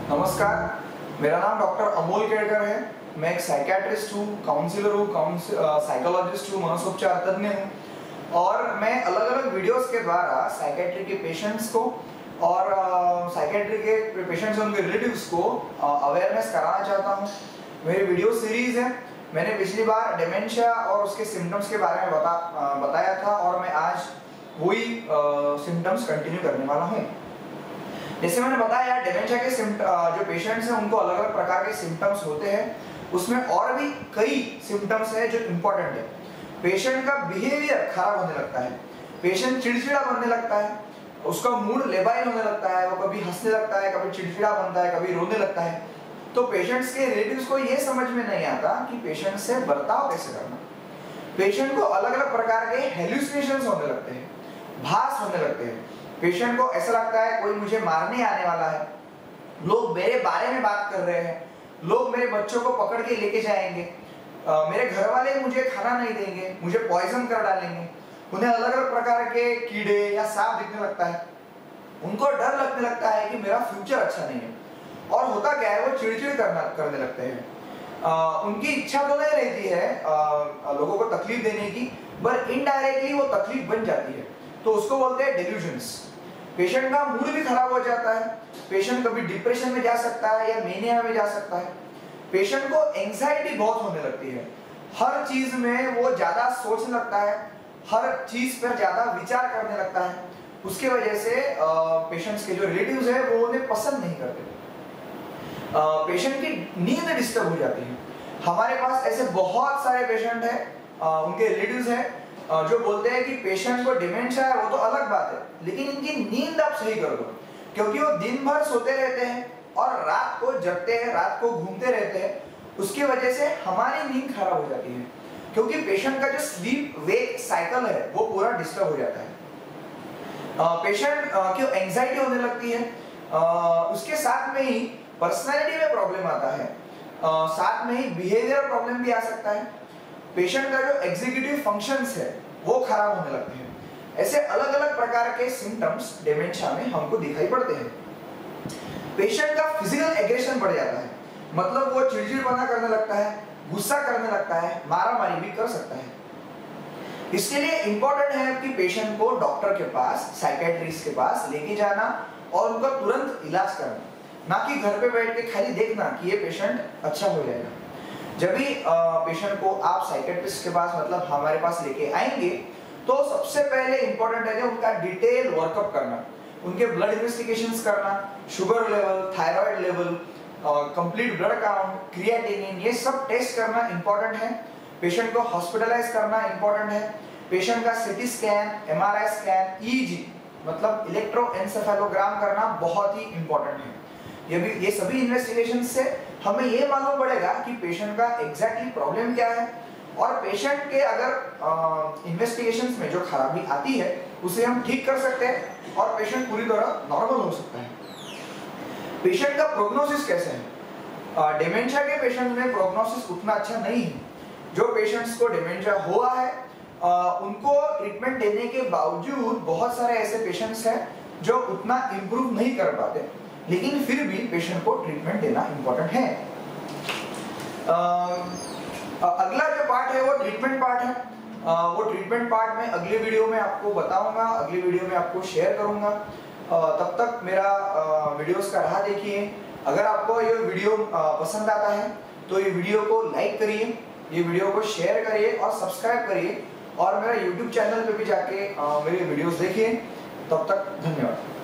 नमस्कार, मेरा नाम डॉक्टर अमोल केलकर है। मैं एक साइकियाट्रिस्ट हूँ, काउंसलर हूँ, साइकोलॉजिस्ट हूँ, मनोपचार तज्ञ हूँ और मैं अलग अलग वीडियोस के द्वारा साइकियाट्री के पेशेंट्स को और साइकियाट्री के पेशेंट्स और उनके रिलेटिव्स को अवेयरनेस कराना चाहता हूँ। मेरी वीडियो सीरीज है। मैंने पिछली बार डेमेंशिया और उसके सिम्टम्स के बारे में बताया था और मैं आज वही सिम्टम्स कंटिन्यू करने वाला हूँ। जैसे मैंने बताया, डेमेंशिया के जो पेशेंट्स हैं उनको अलग अलग प्रकार के सिम्टम्स होते हैं। उसमें और भी कई सिम्टम्स हैं जो इम्पोर्टेंट है। पेशेंट का बिहेवियर खराब होने लगता है, पेशेंट चिड़चिड़ा बनने लगता है, उसका मूड लेबाइल होने लगता है, वो कभी हंसने लगता है, कभी चिड़चिड़ा बनता है, कभी रोने लगता है। तो पेशेंट्स के रिलेटिव्स को ये समझ में नहीं आता कि पेशेंट से बर्ताव कैसे करना। पेशेंट को अलग अलग प्रकार के हेलुसिनेशंस होने लगते हैं, भास होने लगते हैं। पेशेंट को ऐसा लगता है कोई मुझे मारने आने वाला है, लोग मेरे बारे में बात कर रहे हैं, लोग मेरे बच्चों को पकड़ के लेके जाएंगे, मेरे घर वाले मुझे खाना नहीं देंगे, मुझे पॉइजन कर डालेंगे। उन्हें अलग अलग प्रकार के कीड़े या सांप दिखने लगता है। उनको डर लगने लगता है कि मेरा फ्यूचर अच्छा नहीं है। और होता क्या है, वो चिड़चिड़ करने लगते हैं। उनकी इच्छा तो नहीं रहती है लोगों को तकलीफ देने की, पर इनडायरेक्टली वो तकलीफ बन जाती है। तो उसको बोलते हैं डेल्यूजन्स। पेशेंट का मूड भी खराब हो जाता है। पेशेंट कभी डिप्रेशन में जा सकता है या मेनिया में जा सकता है। पेशेंट को एंजाइटी बहुत होने लगती है। हर चीज में वो ज्यादा सोचने लगता है, हर चीज पर ज्यादा विचार करने लगता है। उसकी वजह से पेशेंट्स के जो रिलेटिव्स हैं वो उन्हें पसंद नहीं करते। पेशेंट की नींद डिस्टर्ब हो जाती है। हमारे पास ऐसे बहुत सारे पेशेंट हैं, उनके रिलेटिव्स हैं जो बोलते हैं कि पेशेंट को डिमेंशिया है, वो तो अलग बात है, लेकिन इनकी नींद आप सही कर दो, क्योंकि वो दिन भर सोते रहते हैं और रात को जगते हैं, रात को घूमते रहते हैं। उसकी वजह से हमारी नींद खराब हो जाती है, क्योंकि पेशेंट का जो स्लीप वेक साइकिल है वो पूरा डिस्टर्ब हो जाता है। पेशेंट की एंजाइटी होने लगती है। उसके साथ में ही पर्सनैलिटी में प्रॉब्लम आता है, साथ में ही बिहेवियर प्रॉब्लम भी आ सकता है। पेशेंट का जो एग्जीक्यूटिव फंक्शंस है वो खराब होने लगते हैं। ऐसे अलग अलग प्रकार के सिम्टम्स डेमेंशिया में हमको दिखाई पड़ते हैं। पेशेंट का फिजिकल एग्रेशन बढ़ जाता है, मतलब वो चिड़चिड़पना करने लगता है, गुस्सा करने लगता है, मारामारी भी कर सकता है। इसके लिए इंपॉर्टेंट है कि पेशेंट को डॉक्टर के पास, साइकियाट्रिस्ट के पास लेके जाना और उनका तुरंत इलाज करना, ना कि घर पे बैठ के खाली देखना कि ये पेशेंट अच्छा हो जाएगा। जब भी पेशेंट को आप साइकियाट्रिस्ट के पास, मतलब हमारे पास लेके आएंगे, तो सबसे पहले इंपॉर्टेंट है उनका डिटेल वर्कअप करना, उनके ब्लड इन्वेस्टिगेशंस करना, sugar level, thyroid level, complete blood count, creatinine, ये सब टेस्ट करना इंपॉर्टेंट है। पेशेंट को हॉस्पिटलाइज करना इंपॉर्टेंट है। पेशेंट का CT scan, MRI scan, EEG मतलब इलेक्ट्रोएन्सेफेलोग्राम करना बहुत ही इंपॉर्टेंट है। ये सभी इन्वेस्टिगेशन से हमें ये मालूम पड़ेगा कि पेशेंट का एग्जैक्टली प्रॉब्लम क्या है, और पेशेंट के अगर इन्वेस्टिगेशंस में जो खराबी आती है उसे हम ठीक कर सकते हैं और पेशेंट पूरी तरह नॉर्मल हो सकता है। पेशेंट का प्रोग्नोसिस कैसे है? डेमेंशिया के पेशेंट में प्रोग्नोसिस उतना अच्छा नहीं है। जो पेशेंट्स को डेमेंशिया हुआ है उनको ट्रीटमेंट देने के बावजूद बहुत सारे ऐसे पेशेंट्स हैं जो उतना इम्प्रूव नहीं कर पाते, लेकिन फिर भी पेशेंट को ट्रीटमेंट देना इंपॉर्टेंट है। अगला जो पार्ट है वो ट्रीटमेंट पार्ट है। वो ट्रीटमेंट पार्ट में अगले वीडियो में आपको बताऊंगा, अगले वीडियो में आपको शेयर करूंगा। तब तक मेरा वीडियोस का राह देखिए। अगर आपको ये वीडियो पसंद आता है तो ये वीडियो को लाइक करिए, ये वीडियो को शेयर करिए और सब्सक्राइब करिए, और मेरा यूट्यूब चैनल पे भी जाके मेरे वीडियोस देखिए। तब तक धन्यवाद।